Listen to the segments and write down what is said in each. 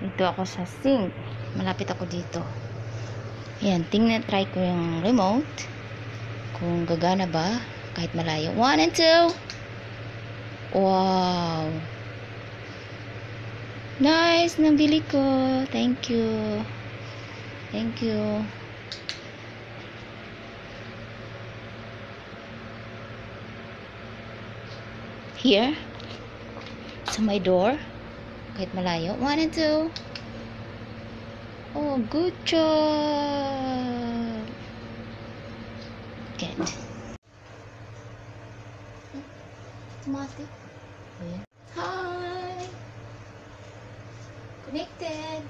Dito ako sa sink. Malapit ako dito. Ayan, try ko yung remote. Kung gagana ba, kahit malayo. 1 and 2. Wow. Nice, nabili ko. Thank you. Thank you. Here, sa my door. Kahit malayo. 1 and 2. Oh, good job. Good. Automatic. Ayan. Hi. Connected.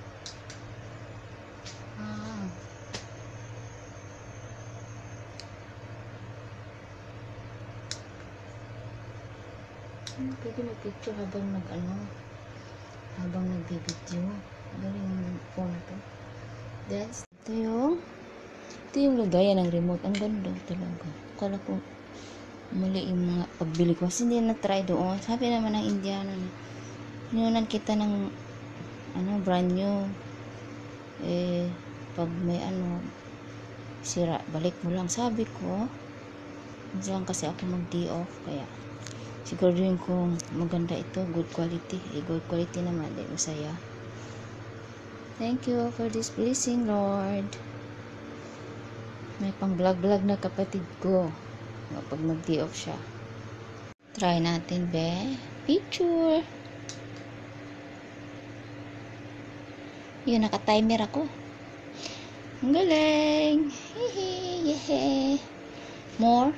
Pwede mag-picture habang habang nag-video. Galing yung phone na to. Then, ito yung lagayan ng remote. Ang ganda talaga. Akala ko mali yung mga pagbili ko. Kasi hindi na-try doon. Sabi naman ng Indiano na inunan kita ng brand new. Pag may sira, balik mo lang. Sabi ko, minsan kasi ako mag-day off. Kaya, siguro rin kung maganda ito, good quality. Good quality naman. Masaya. Thank you for this blessing, Lord. May pang vlog na kapatid ko. Pag mag-day off siya. Try natin, be. Picture. Yun, naka-timer ako. Ang galing. Hehe. More.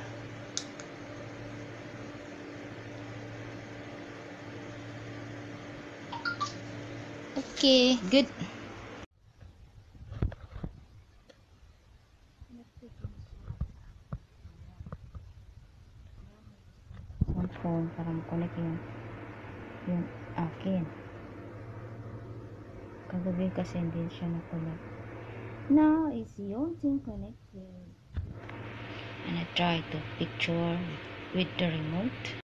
Okay, good. Phone para makonek yung akin. Kagabi kasi hindi siya nakonek. Now is yung thing connected. And I try to picture with the remote.